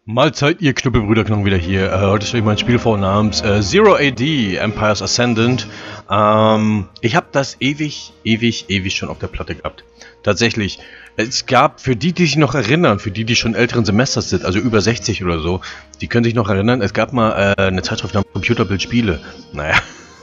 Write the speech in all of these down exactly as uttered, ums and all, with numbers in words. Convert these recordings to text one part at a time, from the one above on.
Mahlzeit, ihr Knüppelbrüderknochen wieder hier. Äh, heute stelle ich mein Spiel vor namens äh, Zero A D, Empires Ascendant. Ähm, ich habe das ewig, ewig, ewig schon auf der Platte gehabt. Tatsächlich. Es gab, für die, die sich noch erinnern, für die, die schon älteren Semesters sind, also über sechzig oder so, die können sich noch erinnern, es gab mal äh, eine Zeitschrift namens Computerbildspiele. Naja,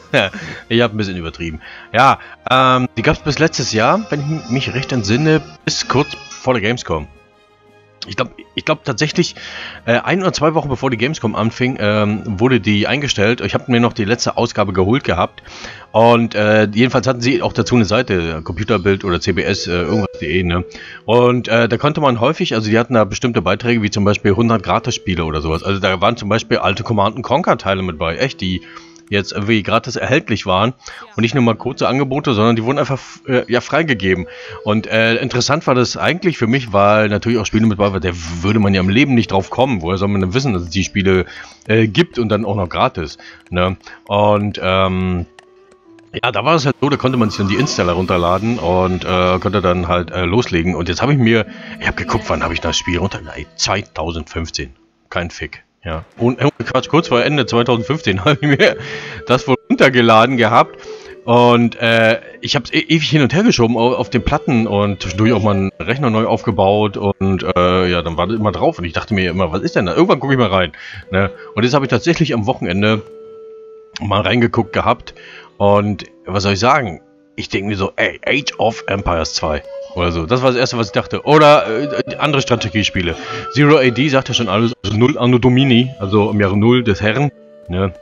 ich habe ein bisschen übertrieben. Ja, ähm, die gab es bis letztes Jahr, wenn ich mich recht entsinne, bis kurz vor der Gamescom. Ich glaube ich glaub tatsächlich, äh, ein oder zwei Wochen bevor die Gamescom anfing, ähm, wurde die eingestellt. Ich habe mir noch die letzte Ausgabe geholt gehabt. Und äh, jedenfalls hatten sie auch dazu eine Seite, Computerbild oder C B S, äh, irgendwas punkt de, ne? Und äh, da konnte man häufig, also die hatten da bestimmte Beiträge, wie zum Beispiel hundert Gratis-Spiele oder sowas. Also da waren zum Beispiel alte Command and Conquer-Teile mit bei, echt, die jetzt irgendwie gratis erhältlich waren und nicht nur mal kurze Angebote, sondern die wurden einfach äh, ja freigegeben. Und äh, interessant war das eigentlich für mich, weil natürlich auch Spiele mit bei waren, da würde man ja im Leben nicht drauf kommen. Woher soll man denn wissen, dass es die Spiele äh, gibt und dann auch noch gratis, ne? Und ähm, ja, da war es halt so, da konnte man sich dann die Installer runterladen und äh, konnte dann halt äh, loslegen. Und jetzt habe ich mir, ich habe geguckt, wann habe ich das Spiel runter? Nein, zweitausendfünfzehn. Kein Fick. Ja, und Quatsch, kurz vor Ende zweitausendfünfzehn habe ich mir das wohl runtergeladen gehabt und äh, ich habe es e ewig hin und her geschoben auf, auf den Platten und zwischendurch auch mal einen Rechner neu aufgebaut und äh, ja, dann war das immer drauf und ich dachte mir immer, was ist denn da? Irgendwann gucke ich mal rein, ne? Und jetzt habe ich tatsächlich am Wochenende mal reingeguckt gehabt und was soll ich sagen? Ich denke mir so, ey, Age of Empires zwei oder so. Das war das erste, was ich dachte. Oder äh, andere Strategiespiele. Zero A D sagt ja schon alles, also null Anno Domini, also im Jahre null des Herren. Ne?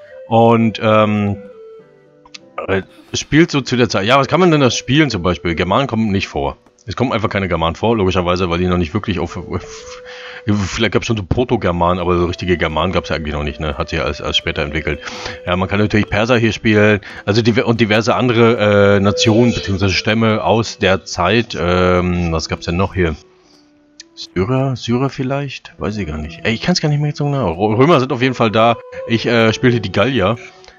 Und ähm, äh, spielt so zu der Zeit. Ja, was kann man denn das spielen zum Beispiel? Germanen kommen nicht vor. Es kommen einfach keine Germanen vor, logischerweise, weil die noch nicht wirklich auf... auf vielleicht gab es schon so Proto-Germanen, aber so richtige Germanen gab es ja eigentlich noch nicht, ne? Hat sich ja als, als später entwickelt. Ja, man kann natürlich Perser hier spielen, also die, und diverse andere äh, Nationen bzw. Stämme aus der Zeit. Ähm, was gab es denn noch hier? Syrer? Syrer vielleicht? Weiß ich gar nicht. Ey, ich kann es gar nicht mehr so genau. Römer sind auf jeden Fall da. Ich äh, spielte die Gallier.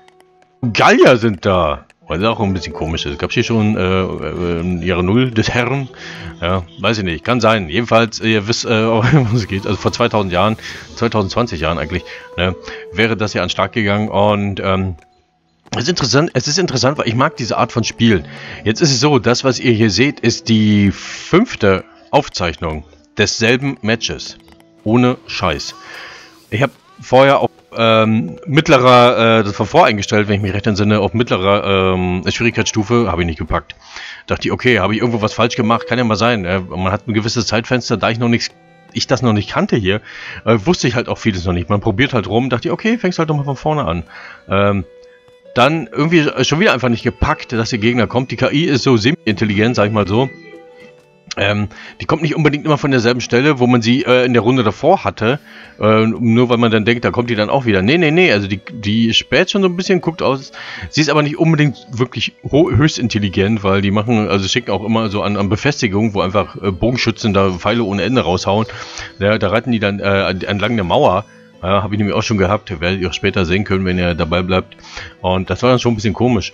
Gallier sind da! Weil das auch ein bisschen komisch ist. Gab es hier schon äh, äh, Jahre Null des Herren? Ja, weiß ich nicht. Kann sein. Jedenfalls, ihr wisst, äh, was es geht. Also vor zweitausend Jahren, zweitausendzwanzig Jahren eigentlich, ne, wäre das ja an den Start gegangen. Und ähm, es ist interessant, es ist interessant, weil ich mag diese Art von Spielen. Jetzt ist es so, das, was ihr hier seht, ist die fünfte Aufzeichnung desselben Matches. Ohne Scheiß. Ich habe vorher auf ähm, mittlerer, äh, das war voreingestellt, wenn ich mich recht entsinne, auf mittlerer ähm, Schwierigkeitsstufe, habe ich nicht gepackt. Dachte ich, okay, habe ich irgendwo was falsch gemacht, kann ja mal sein. Äh, man hat ein gewisses Zeitfenster, da ich noch nichts, ich das noch nicht kannte hier, äh, wusste ich halt auch vieles noch nicht. Man probiert halt rum, dachte ich, okay, fängst halt doch mal von vorne an. Ähm, dann irgendwie schon wieder einfach nicht gepackt, dass der Gegner kommt. Die K I ist so semi-intelligent, sag ich mal so. Ähm, die kommt nicht unbedingt immer von derselben Stelle, wo man sie äh, in der Runde davor hatte, äh, nur weil man dann denkt, da kommt die dann auch wieder. Nee, nee, nee, also die, die späht schon so ein bisschen, guckt aus. Sie ist aber nicht unbedingt wirklich höchst intelligent, weil die machen, also schicken auch immer so an, an Befestigungen, wo einfach äh, Bogenschützen da Pfeile ohne Ende raushauen. Ja, da reiten die dann äh, entlang der Mauer. Ja, habe ich nämlich auch schon gehabt, werdet ihr auch später sehen können, wenn ihr dabei bleibt. Und das war dann schon ein bisschen komisch.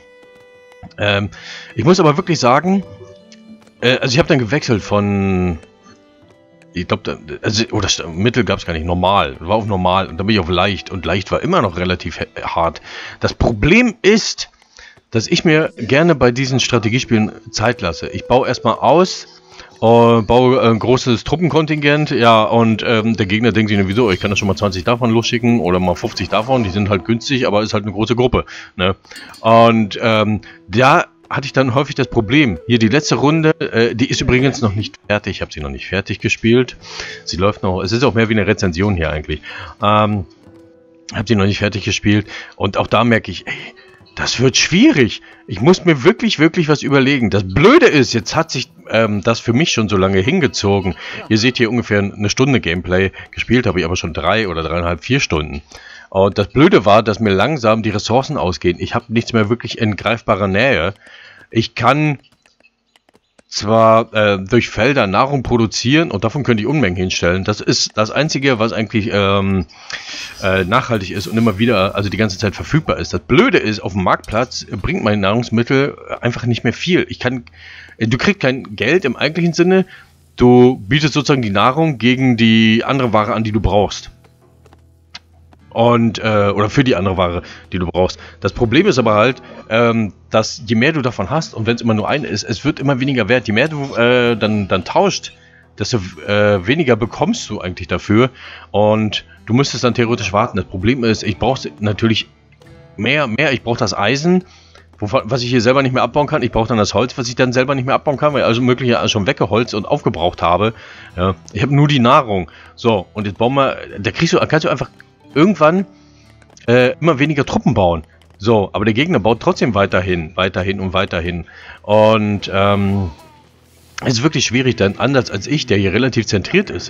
ähm, ich muss aber wirklich sagen, also ich habe dann gewechselt von, ich glaube, also, oder Mittel gab es gar nicht, normal, war auf normal und dann bin ich auf leicht und leicht war immer noch relativ hart. Das Problem ist, dass ich mir gerne bei diesen Strategiespielen Zeit lasse. Ich baue erstmal aus, äh, baue ein großes Truppenkontingent, ja, und ähm, der Gegner denkt sich, wieso, ich kann das schon mal zwanzig davon losschicken oder mal fünfzig davon, die sind halt günstig, aber ist halt eine große Gruppe, ne? Und ähm, da hatte ich dann häufig das Problem. Hier die letzte Runde, äh, die ist übrigens noch nicht fertig. Ich habe sie noch nicht fertig gespielt. Sie läuft noch, es ist auch mehr wie eine Rezension hier eigentlich. Ähm, habe sie noch nicht fertig gespielt. Und auch da merke ich, ey, das wird schwierig. Ich muss mir wirklich, wirklich was überlegen. Das Blöde ist, jetzt hat sich ähm, das für mich schon so lange hingezogen. Ihr seht hier ungefähr eine Stunde Gameplay. Gespielt habe ich aber schon drei oder dreieinhalb, vier Stunden. Und das Blöde war, dass mir langsam die Ressourcen ausgehen. Ich habe nichts mehr wirklich in greifbarer Nähe. Ich kann zwar äh, durch Felder Nahrung produzieren und davon könnte ich Unmengen hinstellen. Das ist das Einzige, was eigentlich ähm, äh, nachhaltig ist und immer wieder, also die ganze Zeit verfügbar ist. Das Blöde ist, auf dem Marktplatz bringt mein Nahrungsmittel einfach nicht mehr viel. Ich kann, du kriegst kein Geld im eigentlichen Sinne, du bietest sozusagen die Nahrung gegen die andere Ware an, die du brauchst. Und, äh, oder für die andere Ware, die du brauchst. Das Problem ist aber halt, ähm, dass je mehr du davon hast, und wenn es immer nur eine ist, es wird immer weniger wert. Je mehr du äh, dann, dann tauscht, desto äh, weniger bekommst du eigentlich dafür. Und du müsstest dann theoretisch warten. Das Problem ist, ich brauche natürlich mehr, mehr. Ich brauche das Eisen, wovon, was ich hier selber nicht mehr abbauen kann. Ich brauche dann das Holz, was ich dann selber nicht mehr abbauen kann, weil ich also möglicherweise schon weggeholzt und aufgebraucht habe. Ja, ich habe nur die Nahrung. So, und jetzt bauen wir, da kriegst du, kannst du einfach irgendwann äh, immer weniger Truppen bauen. So, aber der Gegner baut trotzdem weiterhin, weiterhin und weiterhin. Und ähm, es ist wirklich schwierig, denn anders als ich, der hier relativ zentriert ist,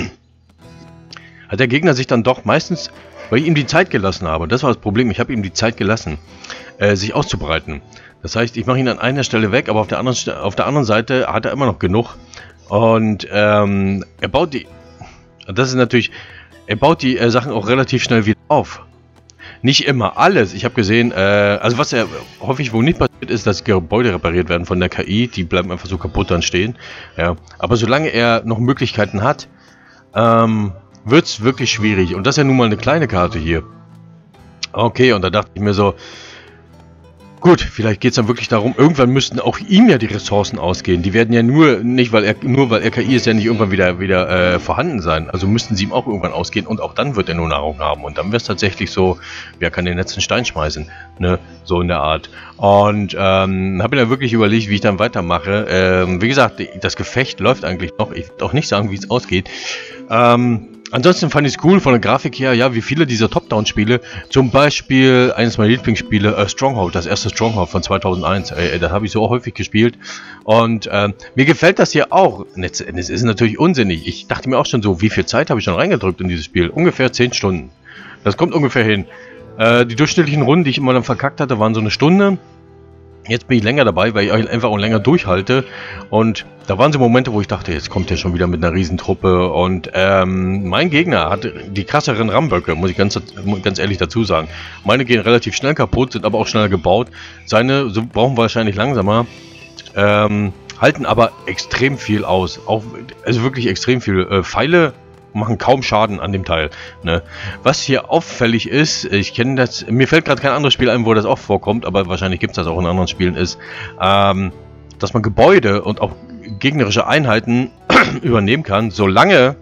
hat der Gegner sich dann doch meistens, weil ich ihm die Zeit gelassen habe, das war das Problem, ich habe ihm die Zeit gelassen, äh, sich auszubreiten. Das heißt, ich mache ihn an einer Stelle weg, aber auf der anderen, auf der anderen Seite hat er immer noch genug. Und ähm, er baut die, das ist natürlich... Er baut die äh, Sachen auch relativ schnell wieder auf. Nicht immer alles. Ich habe gesehen, äh, also was ja häufig wohl nicht passiert ist, dass Gebäude repariert werden von der K I. Die bleiben einfach so kaputt dann stehen. Ja. Aber solange er noch Möglichkeiten hat, ähm, wird es wirklich schwierig. Und das ist ja nun mal eine kleine Karte hier. Okay, und da dachte ich mir so, gut, vielleicht geht es dann wirklich darum, irgendwann müssten auch ihm ja die Ressourcen ausgehen. Die werden ja nur, nicht weil er, nur weil er K I ist, ja nicht irgendwann wieder, wieder äh, vorhanden sein. Also müssten sie ihm auch irgendwann ausgehen und auch dann wird er nur Nahrung haben. Und dann wäre es tatsächlich so, wer kann den letzten Stein schmeißen, ne, so in der Art. Und ähm, habe mir dann wirklich überlegt, wie ich dann weitermache. Ähm, wie gesagt, das Gefecht läuft eigentlich noch. Ich will auch nicht sagen, wie es ausgeht. Ähm... Ansonsten fand ich es cool von der Grafik her, ja, wie viele dieser Top-Down-Spiele, zum Beispiel eines meiner Lieblingsspiele, äh, Stronghold, das erste Stronghold von zweitausendeins, äh, das habe ich so häufig gespielt und äh, mir gefällt das hier auch. Es ist natürlich unsinnig, ich dachte mir auch schon so, wie viel Zeit habe ich schon reingedrückt in dieses Spiel? Ungefähr zehn Stunden, das kommt ungefähr hin. Äh, die durchschnittlichen Runden, die ich immer dann verkackt hatte, waren so eine Stunde. Jetzt bin ich länger dabei, weil ich einfach auch länger durchhalte. Und da waren so Momente, wo ich dachte, jetzt kommt er schon wieder mit einer Riesentruppe. Und ähm, mein Gegner hat die krasseren Rammböcke, muss ich ganz, ganz ehrlich dazu sagen. Meine gehen relativ schnell kaputt, sind aber auch schneller gebaut. Seine so brauchen wahrscheinlich langsamer. Ähm, halten aber extrem viel aus. Auch, also wirklich extrem viel. Äh, Pfeile machen kaum Schaden an dem Teil. Ne? Was hier auffällig ist, ich kenne das, mir fällt gerade kein anderes Spiel ein, wo das auch vorkommt, aber wahrscheinlich gibt es das auch in anderen Spielen, ist, ähm, dass man Gebäude und auch gegnerische Einheiten übernehmen kann, solange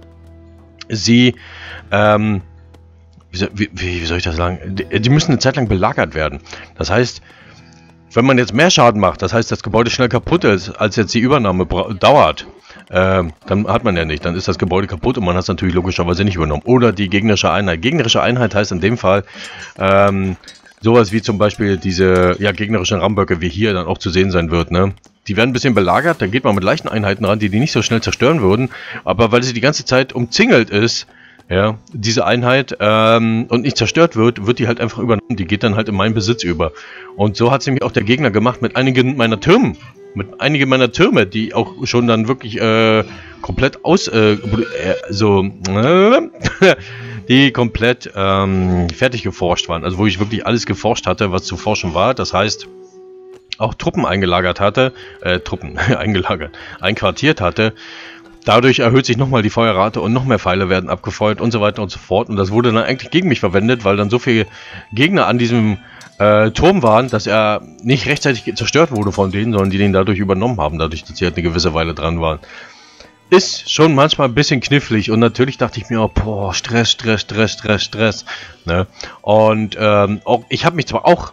sie, ähm, wie, wie, wie soll ich das sagen, die, die müssen eine Zeit lang belagert werden. Das heißt, wenn man jetzt mehr Schaden macht, das heißt, das Gebäude schnell kaputt ist, als jetzt die Übernahme dauert, ähm, dann hat man ja nicht. Dann ist das Gebäude kaputt und man hat es natürlich logischerweise nicht übernommen. Oder die gegnerische Einheit. Gegnerische Einheit heißt in dem Fall ähm, sowas wie zum Beispiel diese ja, gegnerischen Rammböcke, wie hier dann auch zu sehen sein wird. Ne? Die werden ein bisschen belagert, da geht man mit leichten Einheiten ran, die die nicht so schnell zerstören würden. Aber weil sie die ganze Zeit umzingelt ist, ja, diese Einheit ähm, und nicht zerstört wird, wird die halt einfach übernommen. Die geht dann halt in meinen Besitz über. Und so hat es nämlich auch der Gegner gemacht mit einigen meiner Türmen. Mit einigen meiner Türme, die auch schon dann wirklich äh, komplett aus, äh, so, äh, die komplett ähm, fertig geforscht waren. Also wo ich wirklich alles geforscht hatte, was zu forschen war. Das heißt, auch Truppen eingelagert hatte, äh, Truppen eingelagert, einquartiert hatte. Dadurch erhöht sich nochmal die Feuerrate und noch mehr Pfeile werden abgefeuert und so weiter und so fort. Und das wurde dann eigentlich gegen mich verwendet, weil dann so viele Gegner an diesem äh, Turm waren, dass er nicht rechtzeitig zerstört wurde von denen, sondern die den dadurch übernommen haben, dadurch, dass sie halt eine gewisse Weile dran waren. Ist schon manchmal ein bisschen knifflig und natürlich dachte ich mir auch, boah, Stress, Stress, Stress, Stress, Stress. Ne? Und ähm, auch, ich habe mich zwar auch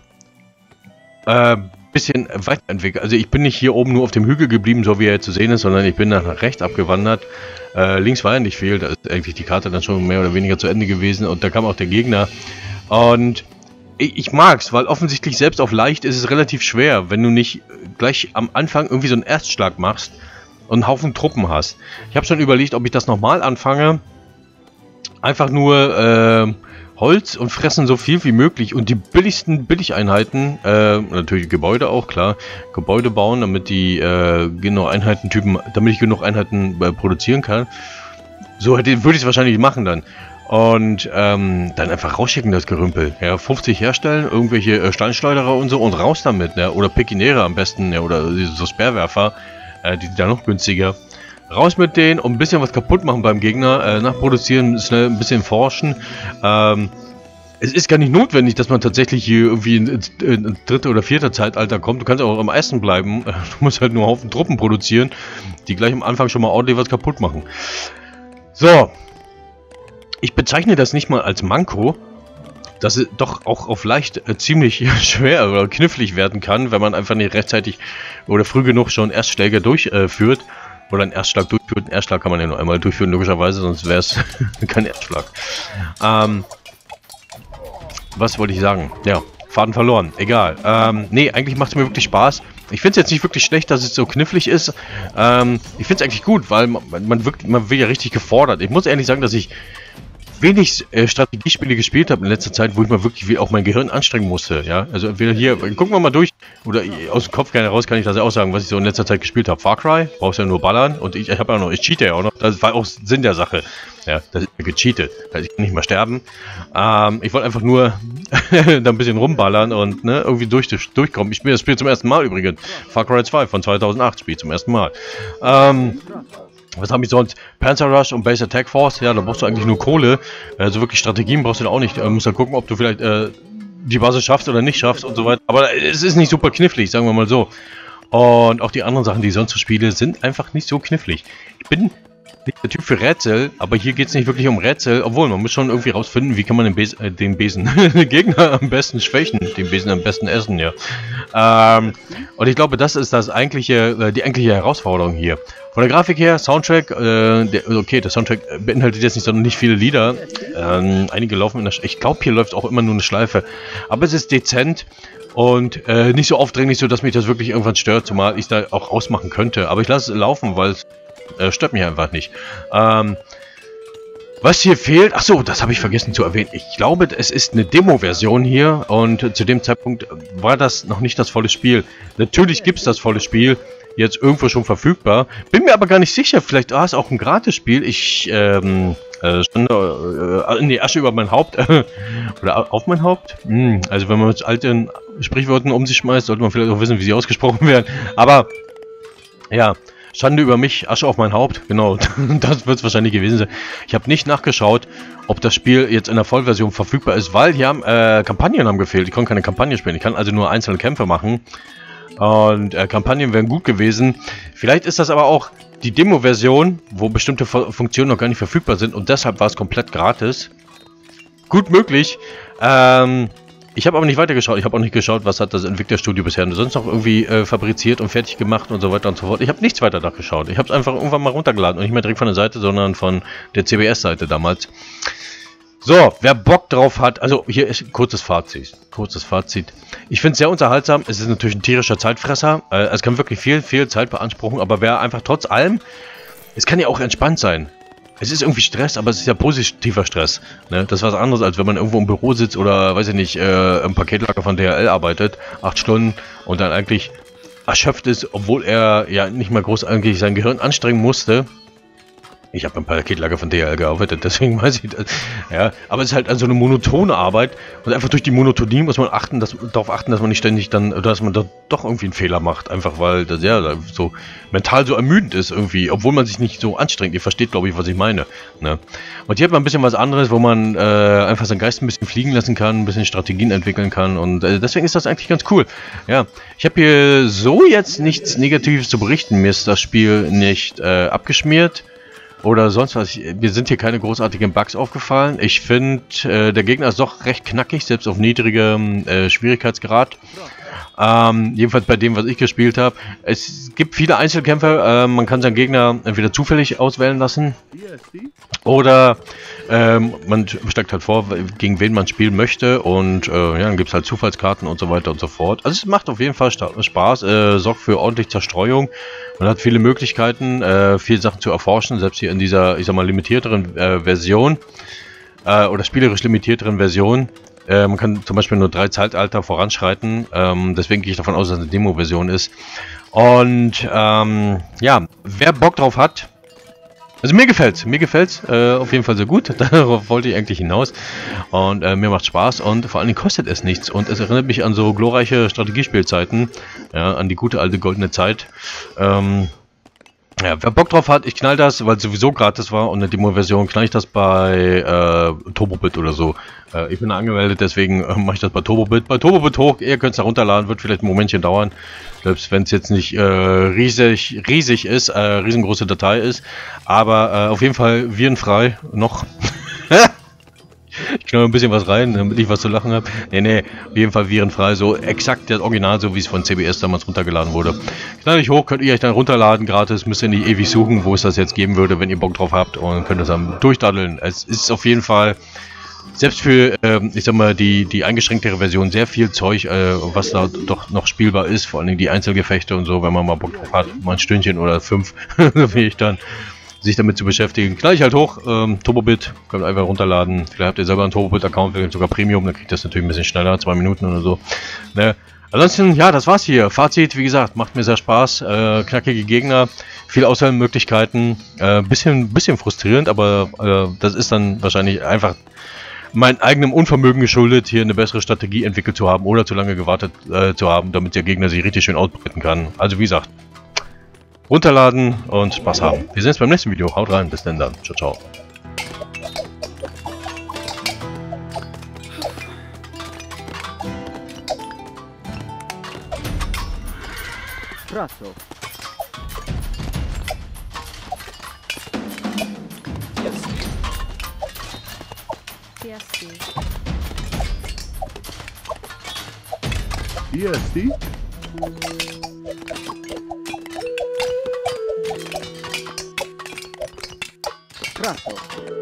äh, bisschen weiterentwickelt. Also ich bin nicht hier oben nur auf dem Hügel geblieben, so wie er jetzt zu sehen ist, sondern ich bin nach rechts abgewandert. Äh, links war ja nicht viel, da ist eigentlich die Karte dann schon mehr oder weniger zu Ende gewesen und da kam auch der Gegner. Und ich, ich mag's, weil offensichtlich selbst auf leicht ist es relativ schwer, wenn du nicht gleich am Anfang irgendwie so einen Erstschlag machst und einen Haufen Truppen hast. Ich habe schon überlegt, ob ich das nochmal anfange. Einfach nur äh, Holz und fressen so viel wie möglich und die billigsten Billigeinheiten, äh, natürlich Gebäude auch, klar, Gebäude bauen, damit die äh, genug Einheitentypen, damit ich genug Einheiten äh, produzieren kann. So hätte, würde ich es wahrscheinlich machen dann. Und ähm, dann einfach rausschicken das Gerümpel. Ja, fünfzig herstellen, irgendwelche äh, Steinschleuderer und so und raus damit, ja, oder Pekinere am besten, ja, oder so Sperrwerfer, äh, die sind da noch günstiger. raus mit denen und ein bisschen was kaputt machen beim Gegner, äh, nachproduzieren, schnell ein bisschen forschen. Ähm, es ist gar nicht notwendig, dass man tatsächlich hier irgendwie ins, ins dritte oder vierte Zeitalter kommt. Du kannst auch am ersten bleiben. Du musst halt nur einen Haufen Truppen produzieren, die gleich am Anfang schon mal ordentlich was kaputt machen. So. Ich bezeichne das nicht mal als Manko, dass es doch auch auf leicht äh, ziemlich schwer oder knifflig werden kann, wenn man einfach nicht rechtzeitig oder früh genug schon Erstschläge durchführt. Äh, oder einen Erstschlag durchführt. Einen Erstschlag kann man ja nur einmal durchführen, logischerweise, sonst wäre es kein Erstschlag. Ähm... Was wollte ich sagen? Ja, Faden verloren. Egal. Ähm, nee, eigentlich macht es mir wirklich Spaß. Ich finde es jetzt nicht wirklich schlecht, dass es so knifflig ist. Ähm, ich finde es eigentlich gut, weil man, man, wirkt, man wird ja richtig gefordert. Ich muss ehrlich sagen, dass ich wenig äh, Strategiespiele gespielt habe in letzter Zeit, wo ich mal wirklich wie auch mein Gehirn anstrengen musste. Ja, also entweder hier, gucken wir mal durch, oder aus dem Kopf gerne raus kann ich das ja auch sagen, was ich so in letzter Zeit gespielt habe. Far Cry, brauchst ja nur ballern und ich, ich habe ja noch, ich cheate ja auch noch, das war auch Sinn der Sache. Ja, das ist gecheatet, ich kann nicht mal sterben. Ähm, ich wollte einfach nur da ein bisschen rumballern und ne, irgendwie durch, durchkommen. Ich spiele das Spiel zum ersten Mal übrigens. Far Cry zwei von zweitausendacht, Spiel zum ersten Mal. Ähm... Was habe ich sonst? Panzer Rush und Base Attack Force, ja, da brauchst du eigentlich nur Kohle. Also wirklich Strategien brauchst du da auch nicht. Du musst halt gucken, ob du vielleicht äh, die Basis schaffst oder nicht schaffst und so weiter. Aber es ist nicht super knifflig, sagen wir mal so. Und auch die anderen Sachen, die ich sonst so spiele, sind einfach nicht so knifflig. Ich bin nicht der Typ für Rätsel, aber hier geht es nicht wirklich um Rätsel. Obwohl, man muss schon irgendwie rausfinden, wie kann man den, Bes äh, den Besen, den Gegner am besten schwächen, den Besen am besten essen, ja. Ähm, und ich glaube, das ist das eigentliche, äh, die eigentliche Herausforderung hier. Von der Grafik her, Soundtrack, äh, der, okay, der Soundtrack beinhaltet jetzt nicht, sondern nicht viele Lieder. Ähm, einige laufen in der, Sch ich glaube, hier läuft auch immer nur eine Schleife. Aber es ist dezent und äh, nicht so aufdringlich, so dass mich das wirklich irgendwann stört, zumal ich da auch ausmachen könnte. Aber ich lasse es laufen, weil es äh, stört mich einfach nicht. Ähm, was hier fehlt, ach so, das habe ich vergessen zu erwähnen. Ich glaube, es ist eine Demo-Version hier und zu dem Zeitpunkt war das noch nicht das volle Spiel. Natürlich gibt es das volle Spiel jetzt irgendwo schon verfügbar. Bin mir aber gar nicht sicher, vielleicht war es auch ein Gratis-Spiel. Ich, ähm, äh, stand, äh, nee, Asche über mein Haupt. Oder auf mein Haupt? Hm, also wenn man mit alten Sprichwörtern um sich schmeißt, sollte man vielleicht auch wissen, wie sie ausgesprochen werden. Aber, ja, Schande über mich, Asche auf mein Haupt. Genau, das wird es wahrscheinlich gewesen sein. Ich habe nicht nachgeschaut, ob das Spiel jetzt in der Vollversion verfügbar ist, weil hier haben, äh, Kampagnen haben gefehlt. Ich konnte keine Kampagne spielen. Ich kann also nur einzelne Kämpfe machen. Und äh, Kampagnen wären gut gewesen. Vielleicht ist das aber auch die Demo-Version, wo bestimmte Fu Funktionen noch gar nicht verfügbar sind und deshalb war es komplett gratis. Gut möglich. Ähm, ich habe aber nicht weitergeschaut. Ich habe auch nicht geschaut, was hat das Entwicklerstudio bisher sonst noch irgendwie äh, fabriziert und fertig gemacht und so weiter und so fort. Ich habe nichts weiter nachgeschaut. Ich habe es einfach irgendwann mal runtergeladen und nicht mehr direkt von der Seite, sondern von der C B S-Seite damals. So, wer Bock drauf hat, also hier ist kurzes Fazit. Kurzes Fazit. Ich finde es sehr unterhaltsam. Es ist natürlich ein tierischer Zeitfresser. Äh, es kann wirklich viel, viel Zeit beanspruchen, aber wer einfach trotz allem, es kann ja auch entspannt sein. Es ist irgendwie Stress, aber es ist ja positiver Stress. Ne? Das ist was anderes, als wenn man irgendwo im Büro sitzt oder, weiß ich nicht, äh, im Paketlager von D H L arbeitet, acht Stunden und dann eigentlich erschöpft ist, obwohl er ja nicht mal groß eigentlich sein Gehirn anstrengen musste. Ich habe im Paketlager von D H L gearbeitet, deswegen weiß ich das. Ja, aber es ist halt also eine monotone Arbeit und einfach durch die Monotonie muss man achten, dass, darauf achten, dass man nicht ständig dann, oder dass man da doch irgendwie einen Fehler macht, einfach weil das ja so mental so ermüdend ist irgendwie, obwohl man sich nicht so anstrengt. Ihr versteht, glaube ich, was ich meine. Ne? Und hier hat man ein bisschen was anderes, wo man äh, einfach seinen Geist ein bisschen fliegen lassen kann, ein bisschen Strategien entwickeln kann und äh, deswegen ist das eigentlich ganz cool. Ja, ich habe hier so jetzt nichts Negatives zu berichten. Mir ist das Spiel nicht äh, abgeschmiert. Oder sonst was. Mir sind hier keine großartigen Bugs aufgefallen. Ich finde, äh, der Gegner ist doch recht knackig, selbst auf niedrigem äh, Schwierigkeitsgrad. Ähm, jedenfalls bei dem, was ich gespielt habe. Es gibt viele Einzelkämpfe. Äh, man kann seinen Gegner entweder zufällig auswählen lassen. Oder ähm, man steckt halt vor, gegen wen man spielen möchte. Und äh, ja, dann gibt es halt Zufallskarten und so weiter und so fort. Also es macht auf jeden Fall Spaß. Äh, sorgt für ordentlich Zerstreuung. Man hat viele Möglichkeiten, äh, viele Sachen zu erforschen, selbst hier in dieser, ich sag mal, limitierteren äh, Version äh, oder spielerisch limitierteren Version. Äh, man kann zum Beispiel nur drei Zeitalter voranschreiten, ähm, deswegen gehe ich davon aus, dass es eine Demo-Version ist. Und ähm, ja, wer Bock drauf hat, also mir gefällt's, mir gefällt's äh, auf jeden Fall sehr gut, darauf wollte ich eigentlich hinaus und äh, mir macht Spaß und vor allen Dingen kostet es nichts und es erinnert mich an so glorreiche Strategiespielzeiten, ja, an die gute alte goldene Zeit. Ähm, Ja, wer Bock drauf hat, ich knall das, weil es sowieso gratis war und eine Demo-Version, knall ich das bei äh, Turbobit oder so. Äh, ich bin da angemeldet, deswegen äh, mache ich das bei Turbobit. Bei Turbobit hoch, ihr könnt es da runterladen, wird vielleicht ein Momentchen dauern. Selbst wenn es jetzt nicht äh, riesig, riesig ist, äh, riesengroße Datei ist. Aber äh, auf jeden Fall virenfrei noch. Ich knall ein bisschen was rein, damit ich was zu lachen habe. Nee, nee, auf jeden Fall virenfrei, so exakt das Original, so wie es von C B S damals runtergeladen wurde. Knall ich hoch, könnt ihr euch dann runterladen, gratis, müsst ihr nicht ewig suchen, wo es das jetzt geben würde, wenn ihr Bock drauf habt und könnt es dann durchdaddeln. Es ist auf jeden Fall, selbst für, ähm, ich sag mal, die, die eingeschränktere Version, sehr viel Zeug, äh, was da doch noch spielbar ist, vor allen Dingen die Einzelgefechte und so, wenn man mal Bock drauf hat, mal ein Stündchen oder fünf, wie ich dann, sich damit zu beschäftigen. Knall ich halt hoch, ähm, Turbobit, könnt ihr einfach runterladen. Vielleicht habt ihr selber einen Turbobit-Account, vielleicht sogar Premium, dann kriegt ihr das natürlich ein bisschen schneller, zwei Minuten oder so. Ne? Ansonsten, ja, das war's hier. Fazit, wie gesagt, macht mir sehr Spaß. Äh, knackige Gegner, viel Auswahlmöglichkeiten, äh, bisschen, bisschen frustrierend, aber äh, das ist dann wahrscheinlich einfach meinem eigenen Unvermögen geschuldet, hier eine bessere Strategie entwickelt zu haben oder zu lange gewartet äh, zu haben, damit der Gegner sich richtig schön ausbreiten kann. Also wie gesagt, runterladen und Spaß haben. Wir sehen uns beim nächsten Video. Haut rein, bis dann dann. Ciao, ciao. Praco. P S D. P S D? Praco.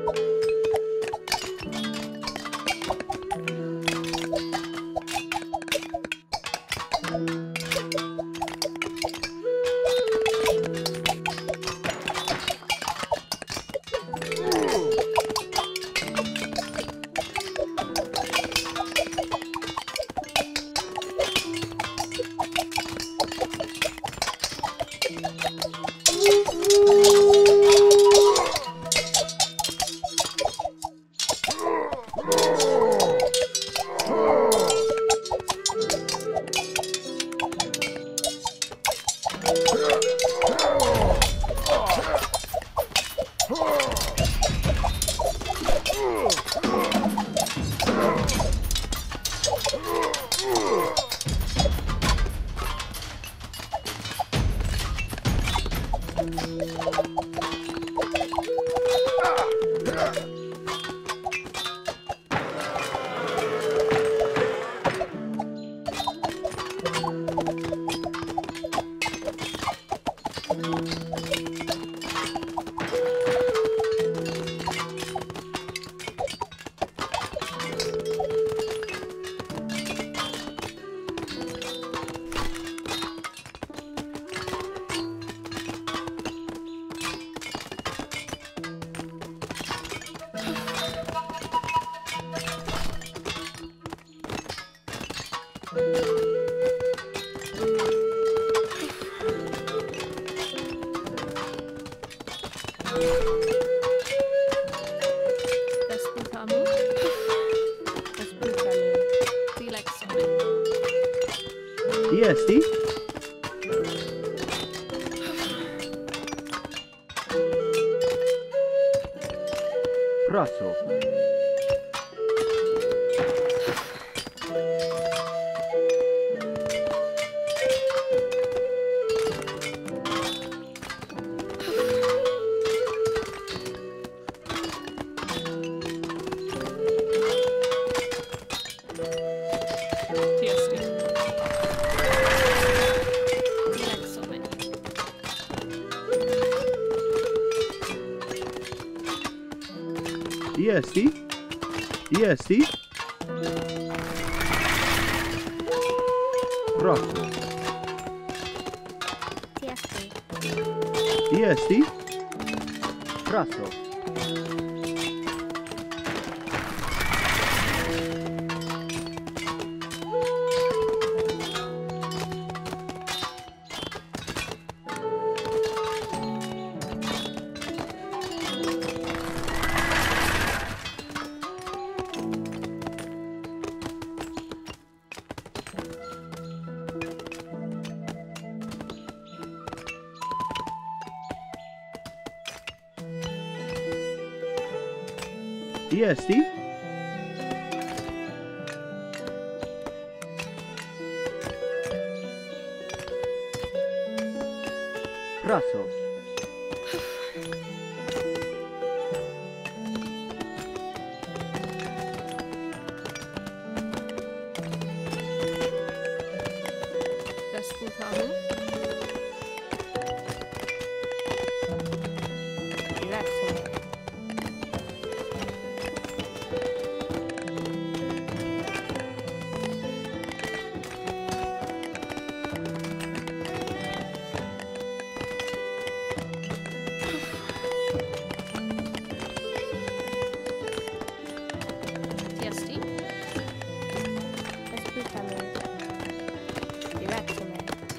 Das gute Amor. Das gute Amor. Be like Sonic. P S D? Praco. P S D. Be like Sonic. P S D? P S D? Praco. P S D. P S D? Praco. Iesti? Praso. Disputanu. Diverso. Tiesti. Disputanu. Diverso.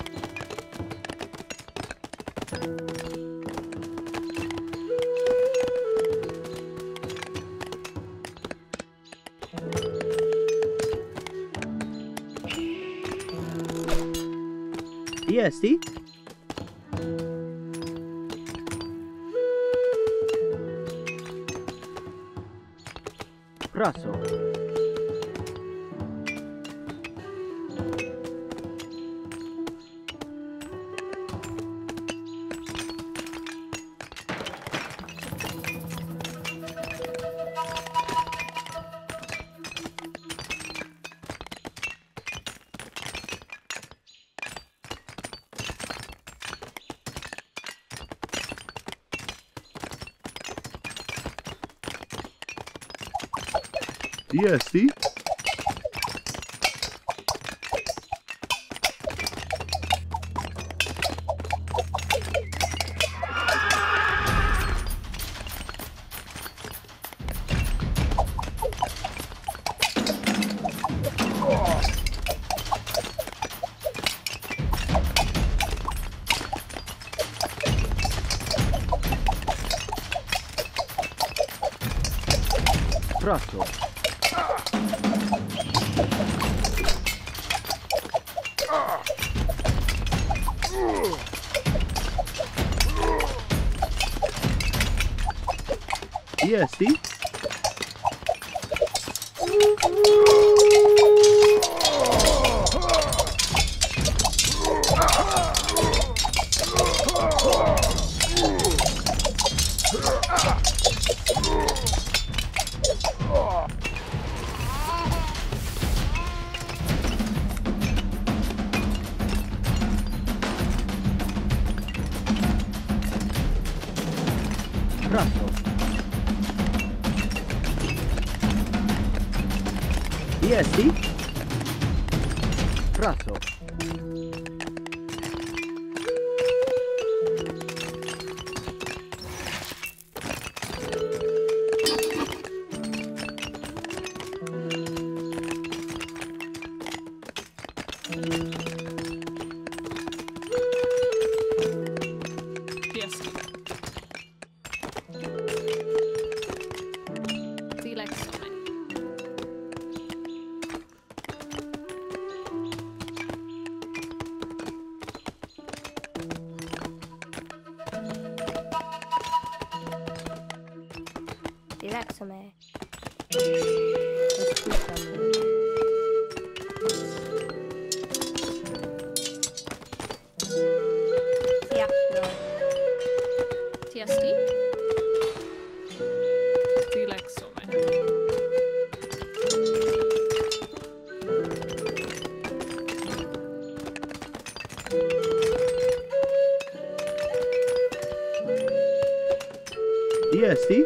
Iesti? Praso. Iesti? Praso. Iesti? Praso. Iesti? Praso. Tiesti. Dilexione. Dilexione. Disputanu. Tiapno. Tiesti. Dilexome. Iesti?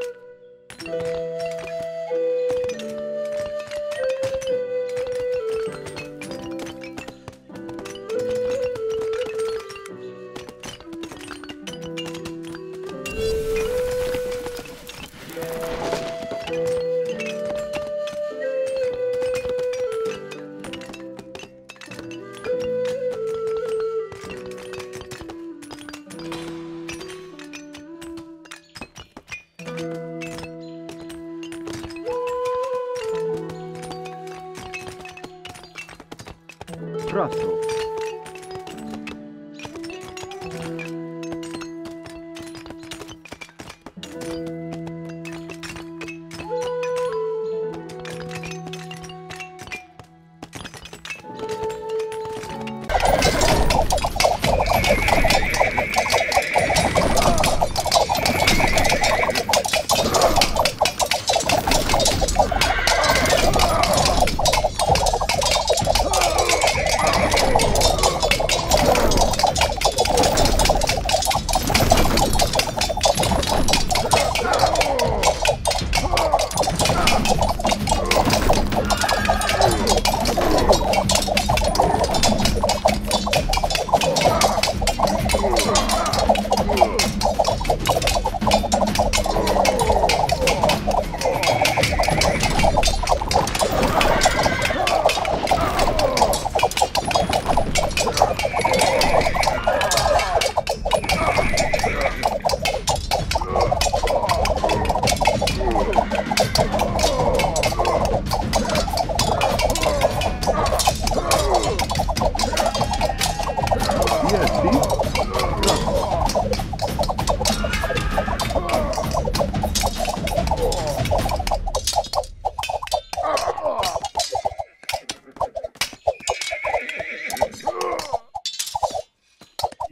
Praso.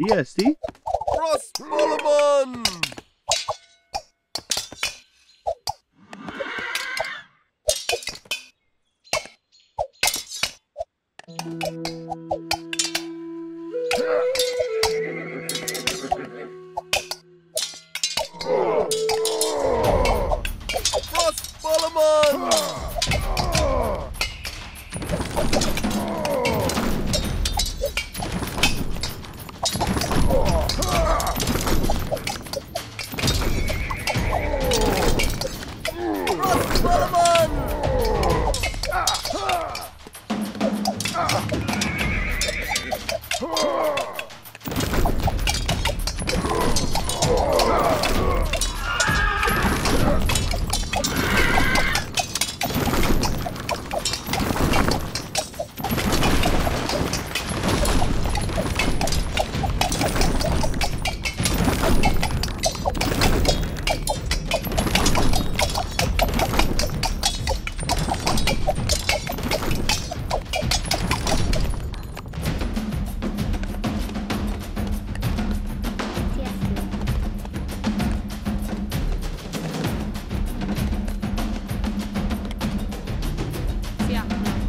D S D? Frost Bollermann! Frost Bollermann! Ja.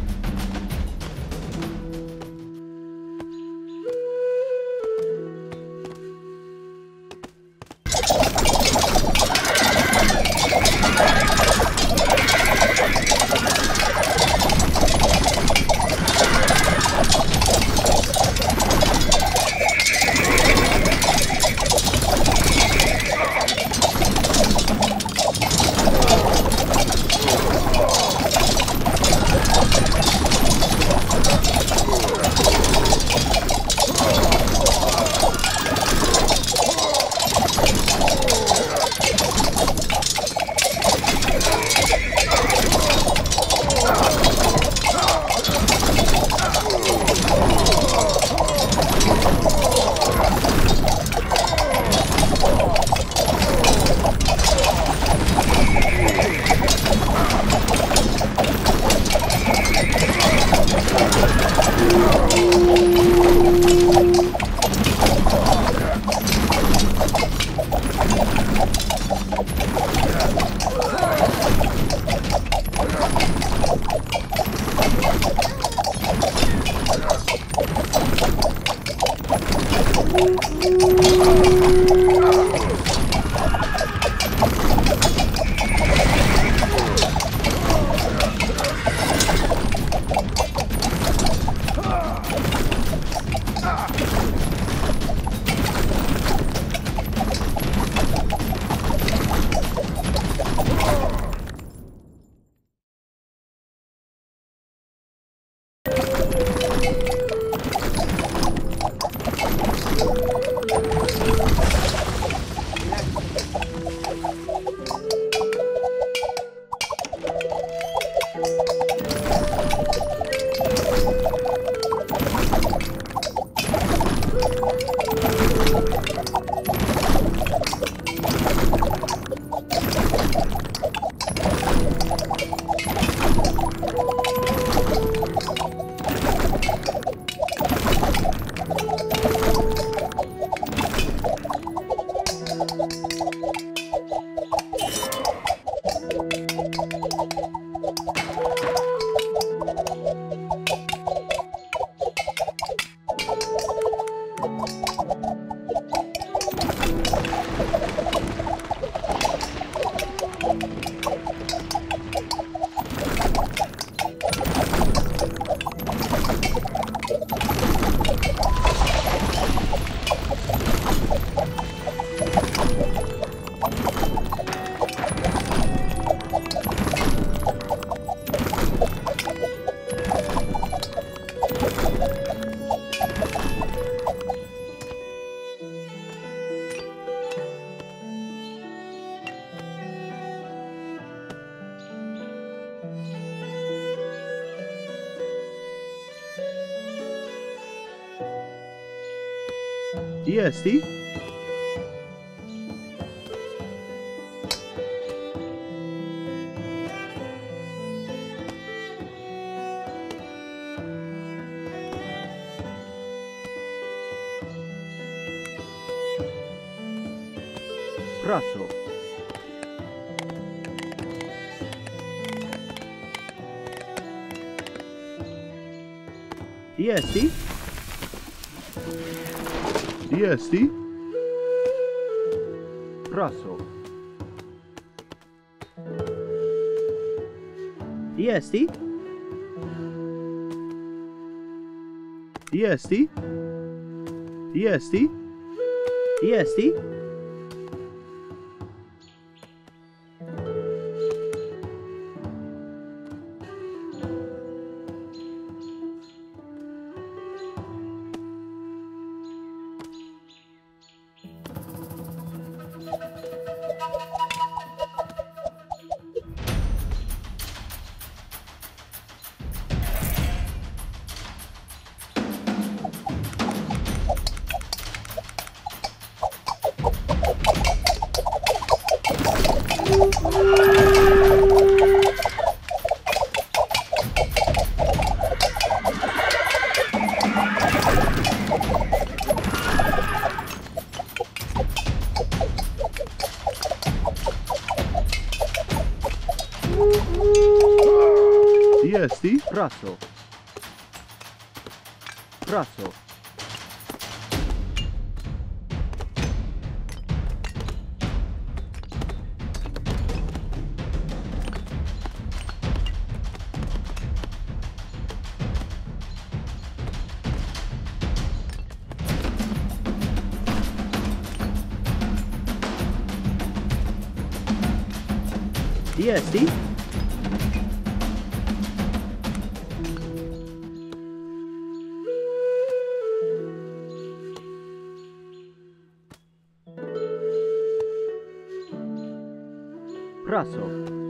D S D? Prasso. E S T? E S T? Prasso. E S T? E S T? E S T? E S T? E S T? Prasso. Prasso. E S T? Prasso.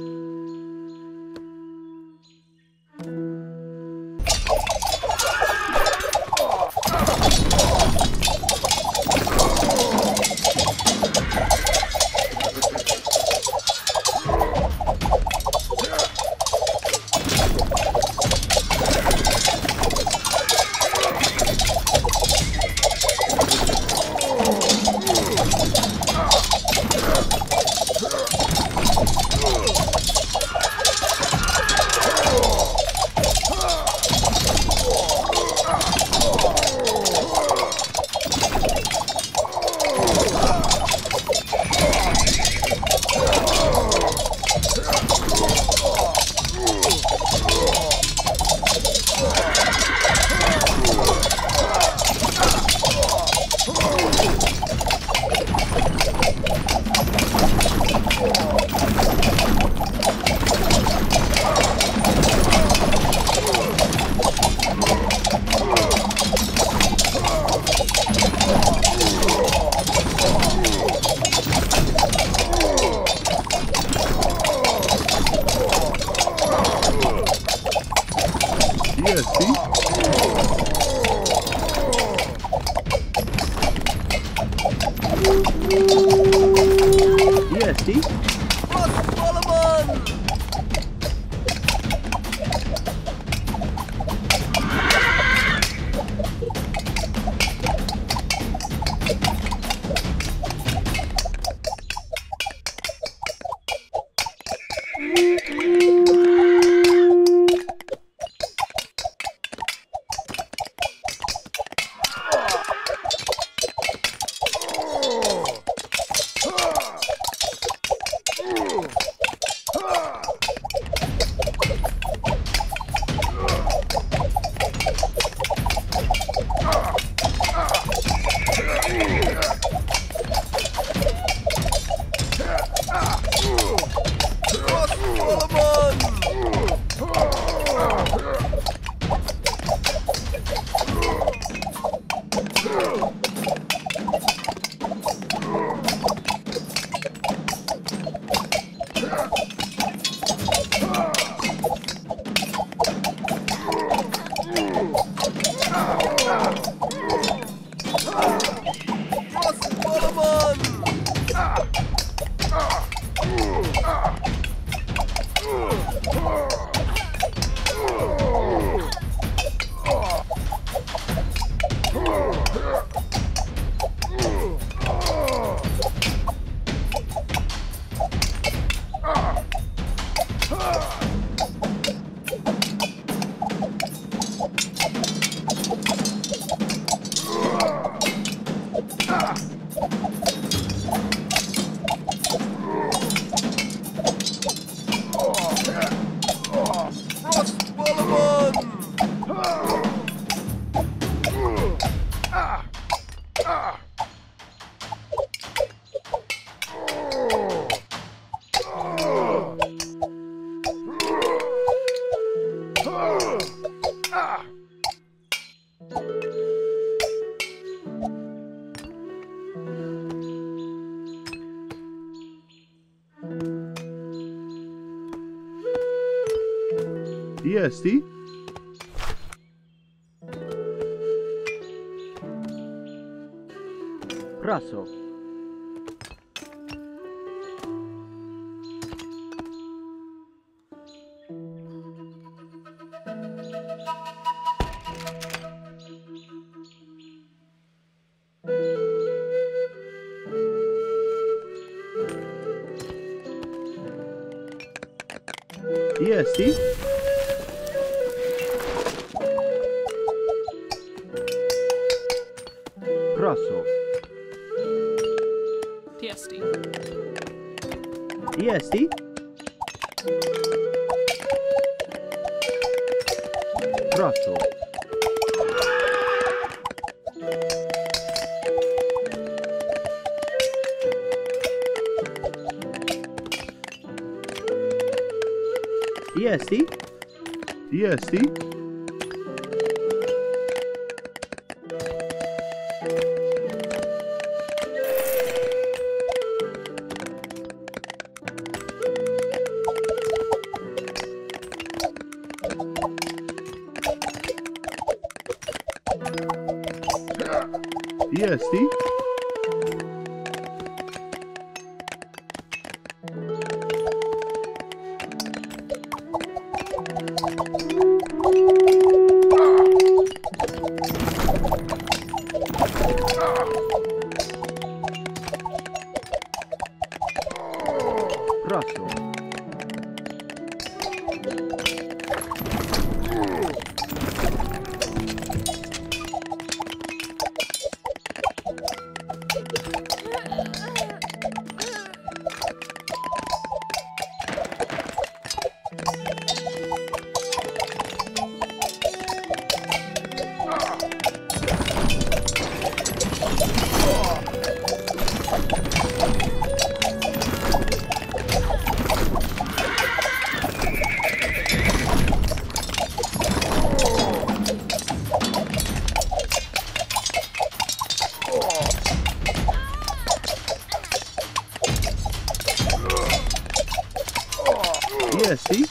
E S T? E S T? Frost Solomon! E S T? Praso. E S T? Praso. T S D. E S T? Praso. E S T? E S T? E S T? Praso. E S T?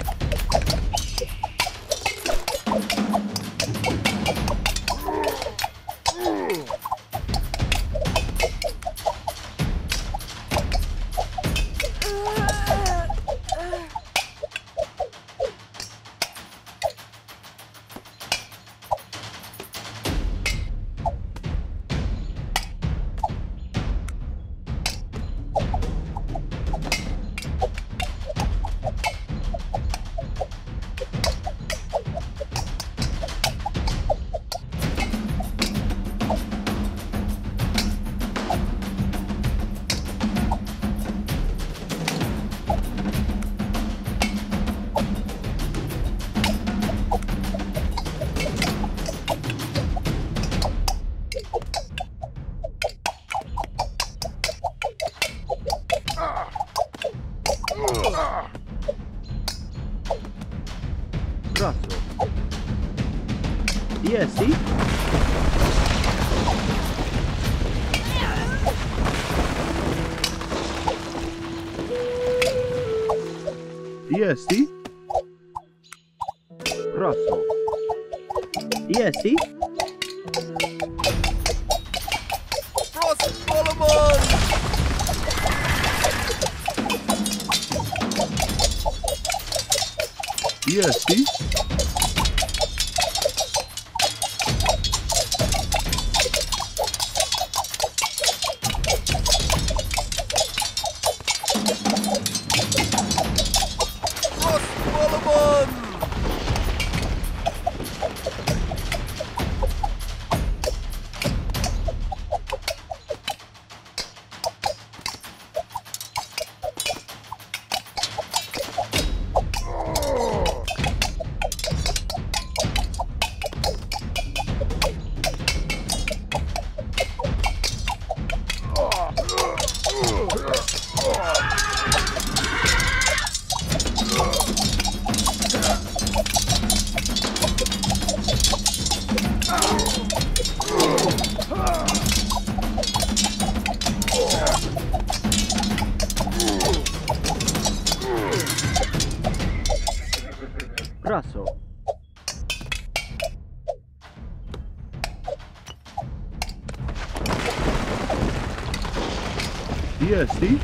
Praso. E S T? E S T? Praso. E S T? Frost Solomon! E S T? Frost Solomon! Praso. Jesti?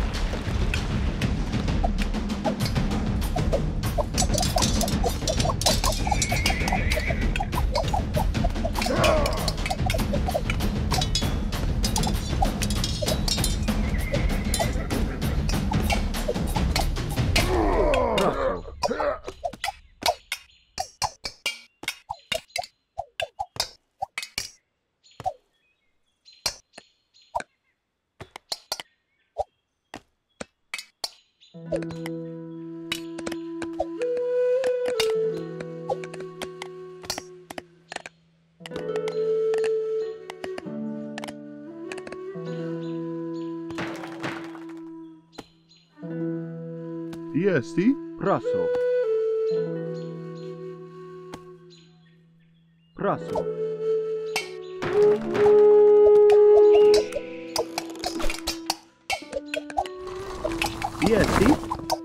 Praso. Jesti? Praso. Praso. Jesti?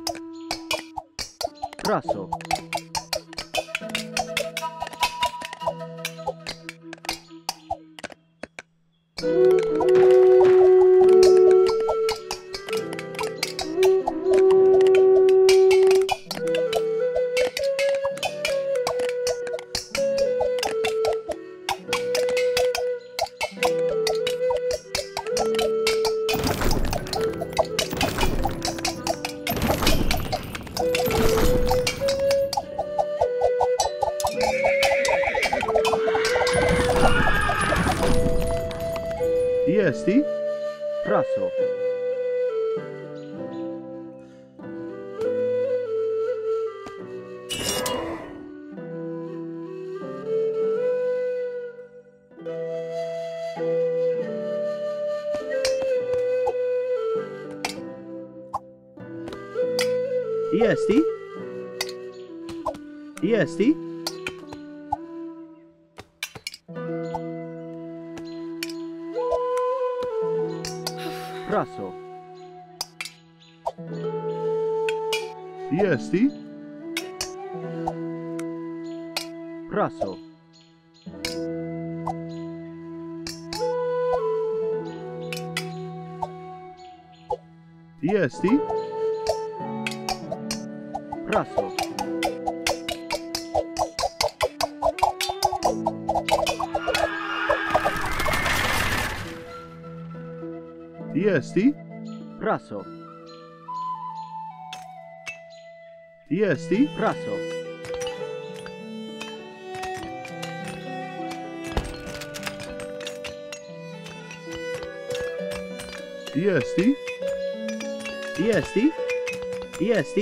Praso. Jesti? Praso. Jesti? Jesti? Praso. Jesti? Praso. Jesti? Praso. Jesti? Praso. Jesti? Praso. Jesti? Jesti? Jesti?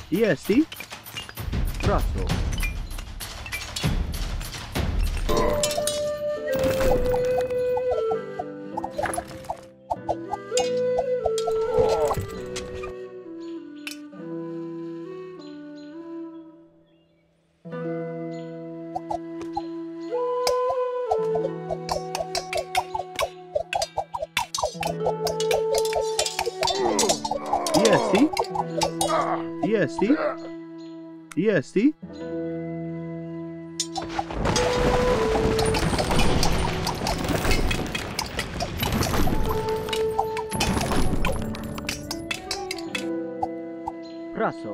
Jesti? Praso. Jesti? Jesti? Jesti? Praso.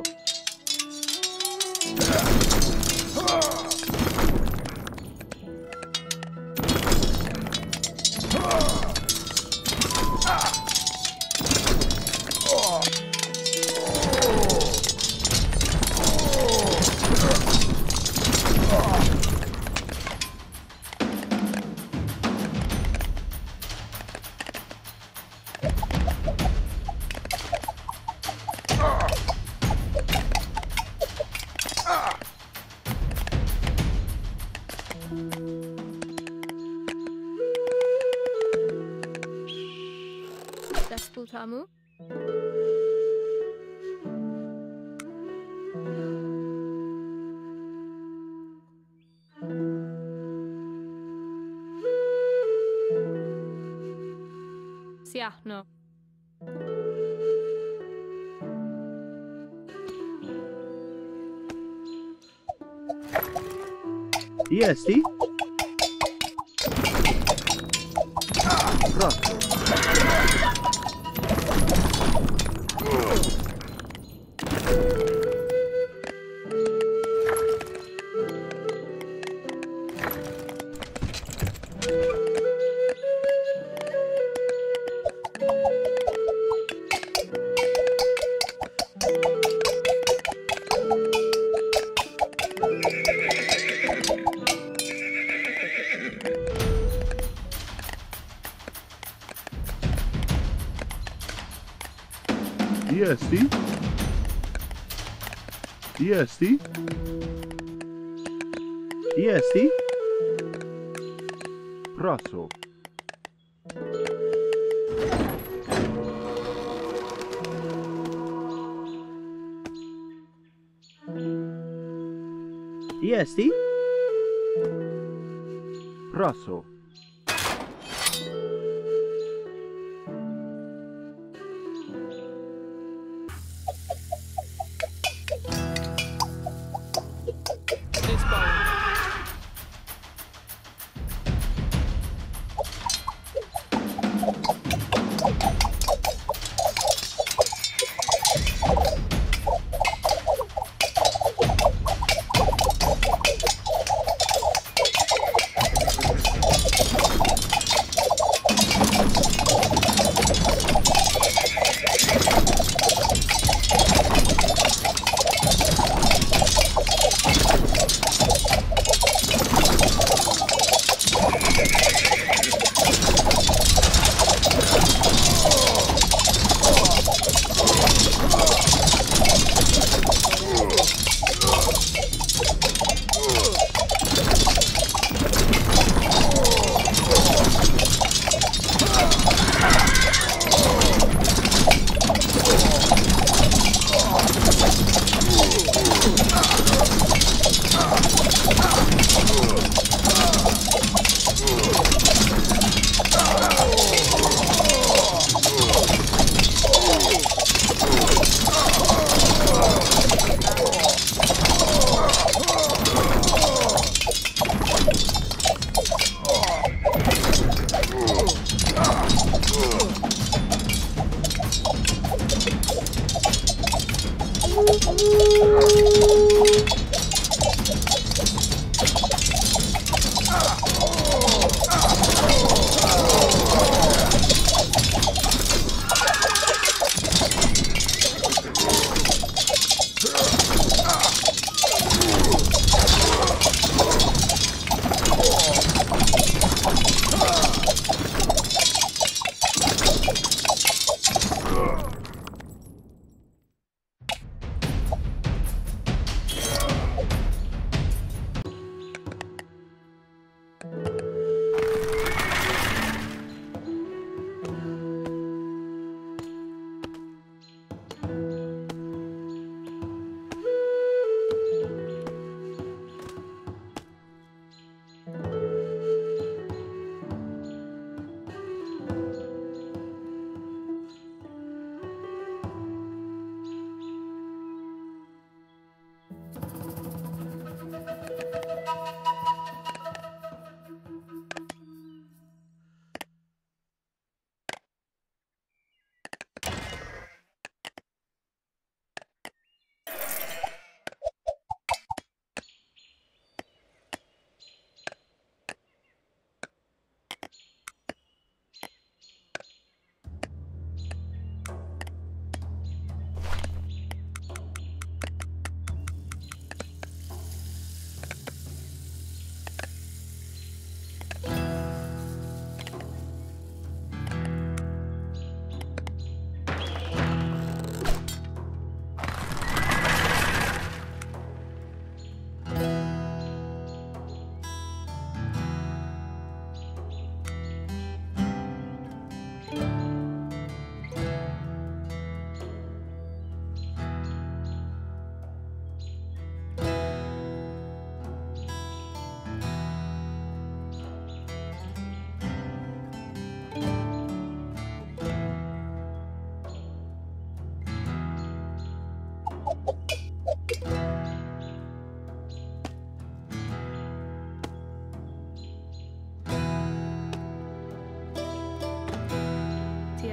Tamu. Siahno. Jesti? Praso. Jesti? Jesti? Jesti? Praso. Jesti? Praso.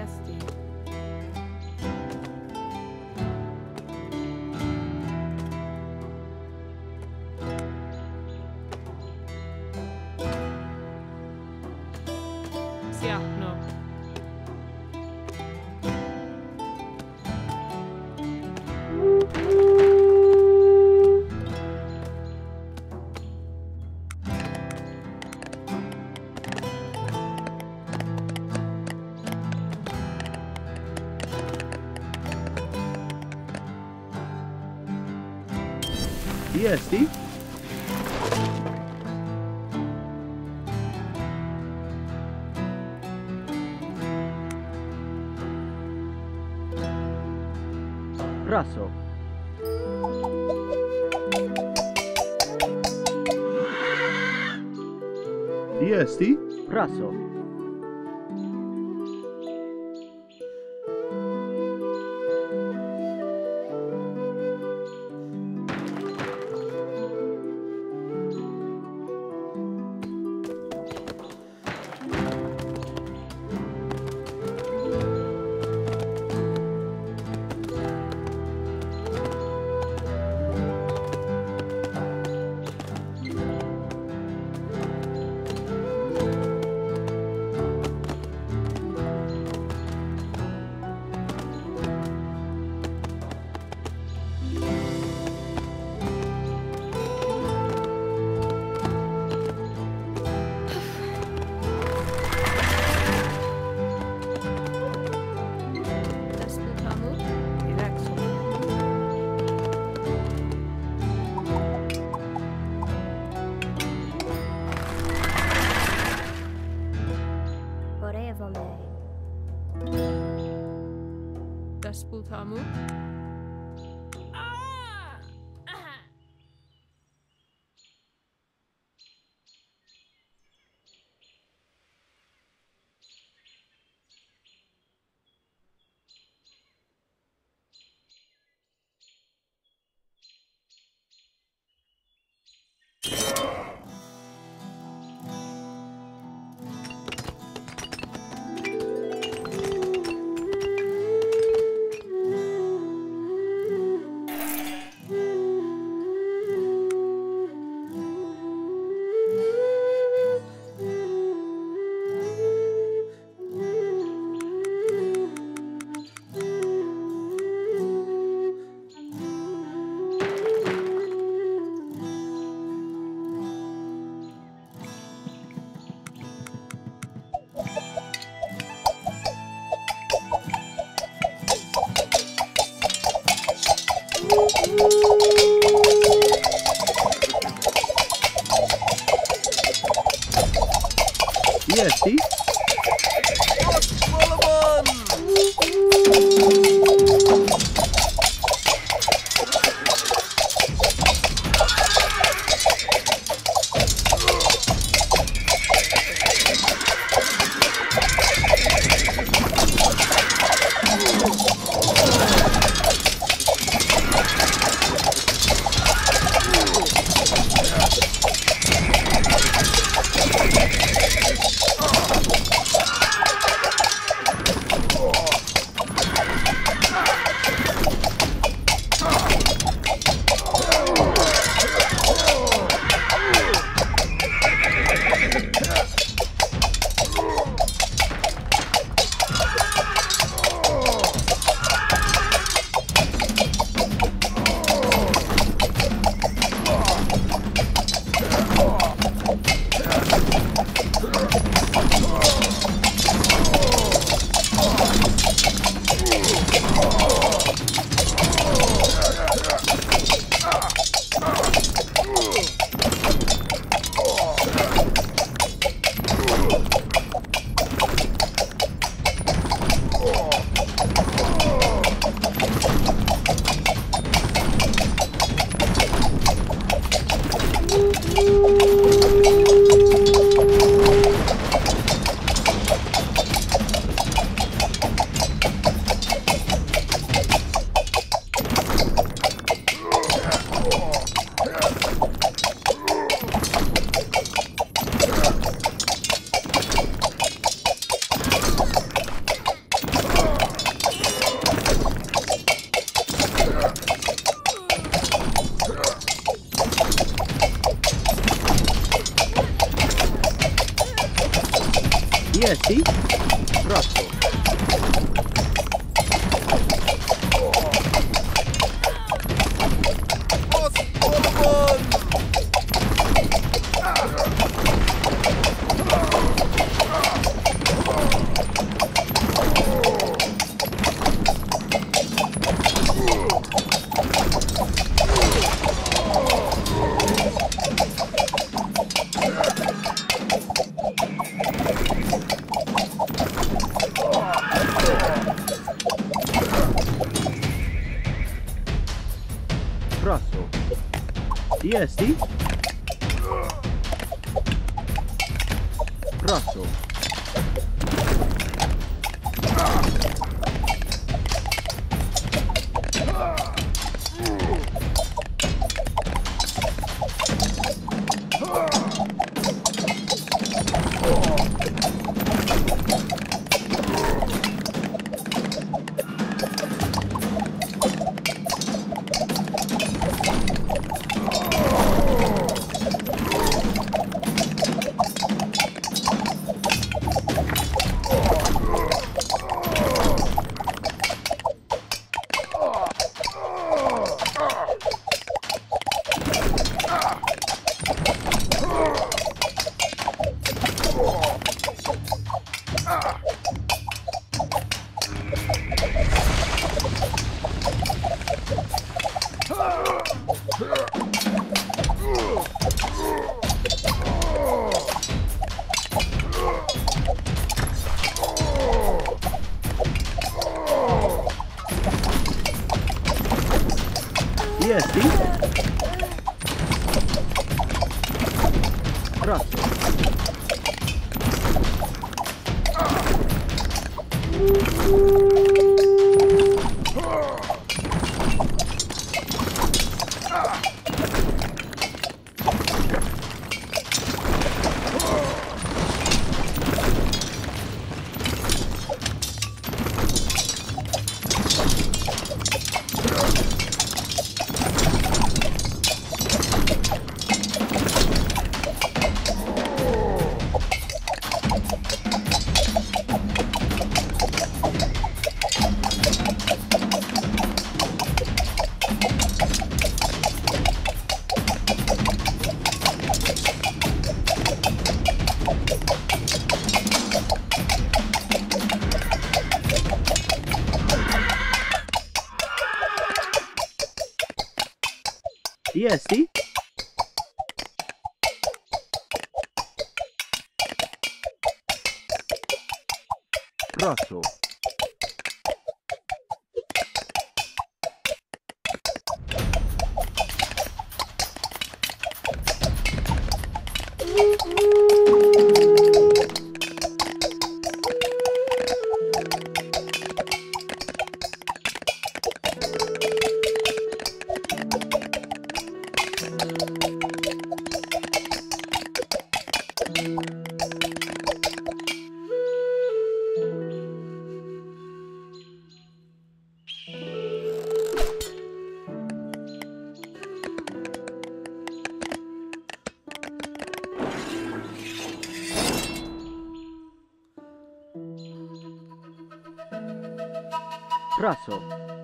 Esti. Siahno. Esti? Raso. Esti? Raso. Desputamu. E S T? Rosso. Frost Solomon! Rosso. E S T? Rosso. E S T? Rosso. E S T? Rosso. Rosso.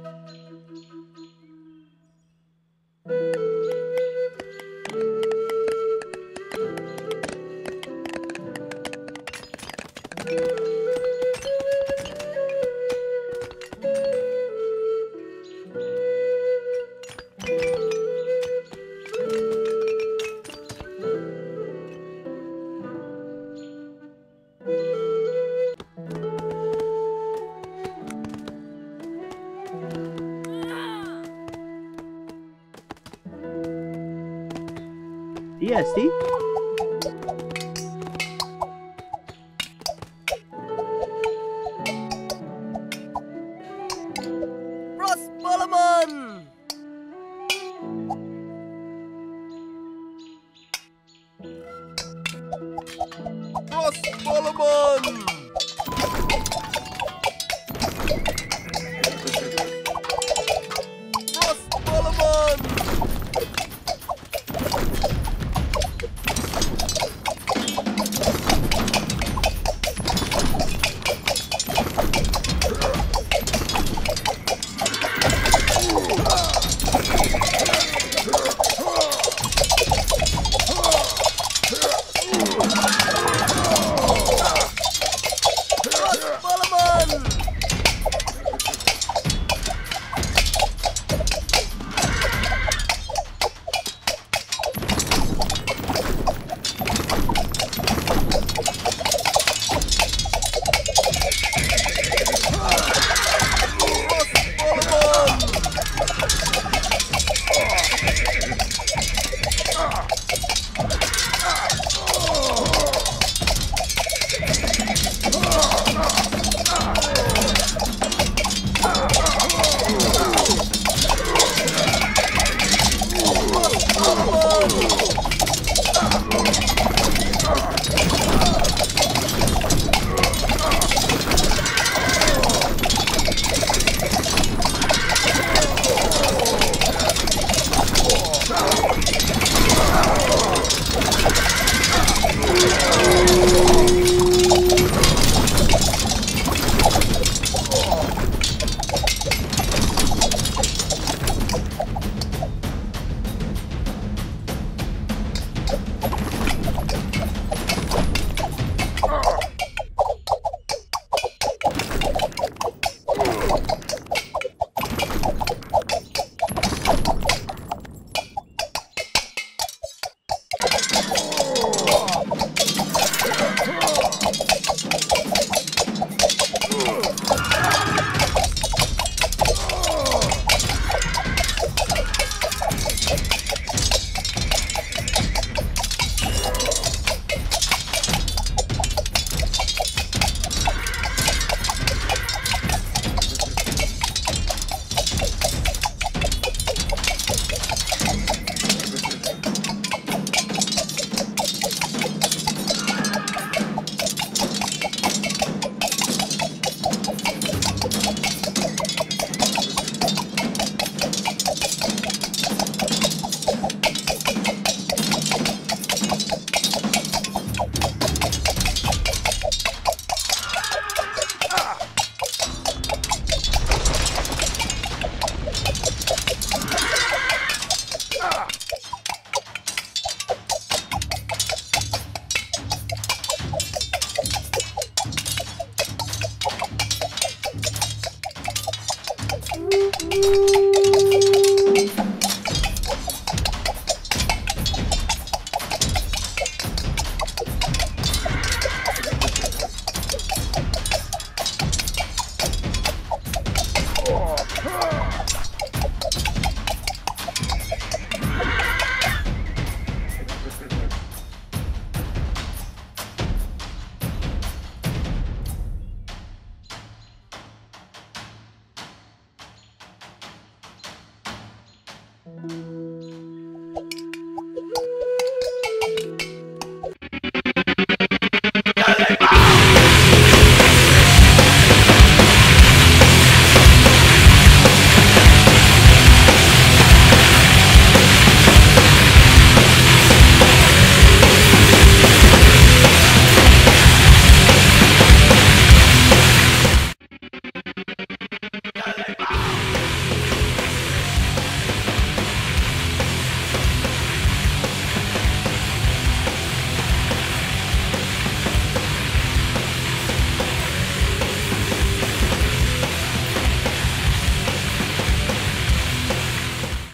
E S T? Frost Solomon! Frost Solomon! Frost Solomon!